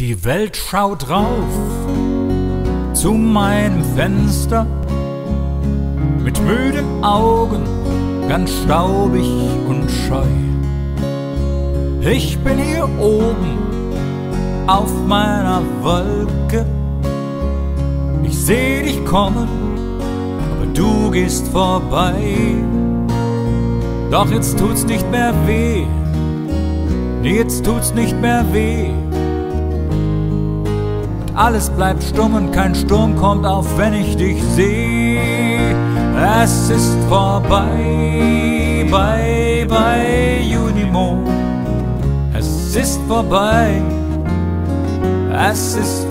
Die Welt schaut rauf zu meinem Fenster, mit müden Augen, ganz staubig und scheu. Ich bin hier oben auf meiner Wolke, ich seh dich kommen, aber du gehst vorbei. Doch jetzt tut's nicht mehr weh, nee, jetzt tut's nicht mehr weh. Und alles bleibt stumm und kein Sturm kommt auf, wenn ich dich seh. Es ist vorbei, bye, bye, Junimond. Es ist vorbei, es ist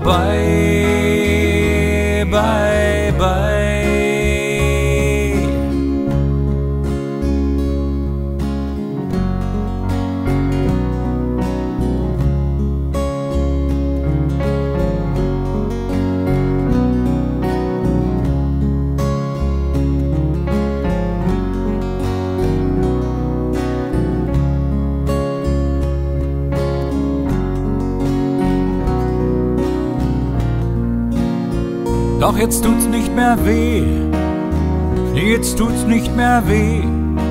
vorbei, bye, bye. Doch jetzt tut's nicht mehr weh, nee, jetzt tut's nicht mehr weh.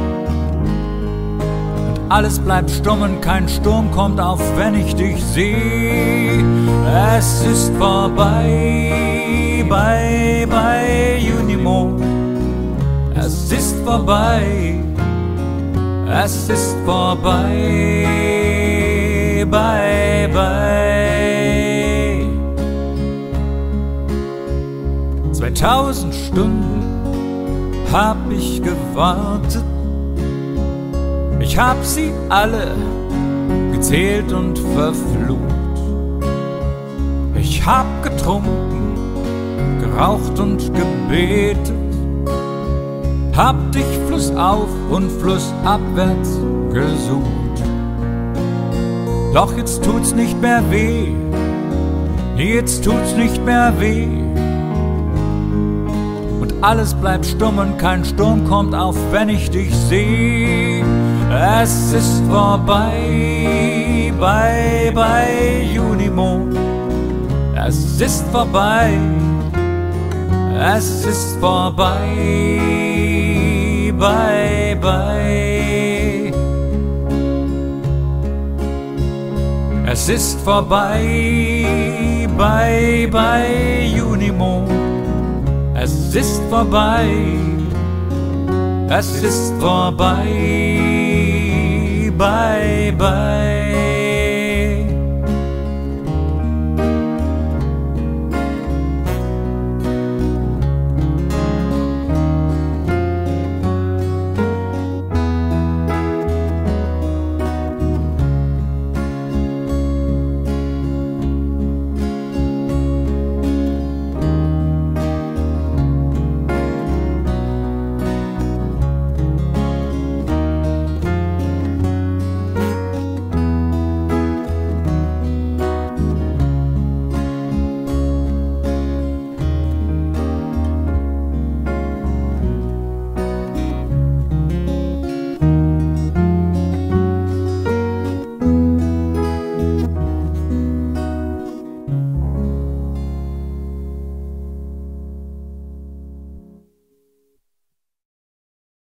Und alles bleibt stumm und kein Sturm kommt auf, wenn ich dich seh. Es ist vorbei, bye, bye, Junimond. Es ist vorbei, es ist vorbei, bye, bye. 2000 Stunden hab ich gewartet, ich hab sie alle gezählt und verflucht. Ich hab getrunken, geraucht und gebetet, hab dich flussauf und flussabwärts gesucht. Doch jetzt tut's nicht mehr weh, nee, jetzt tut's nicht mehr weh. Alles bleibt stumm und kein Sturm kommt auf, wenn ich dich seh. Es ist vorbei, bye, bye, Junimond. Es ist vorbei, es ist vorbei, bye, bye. Es ist vorbei, bye, bye, Junimond. Es ist vorbei, es ist vorbei, bye, bye.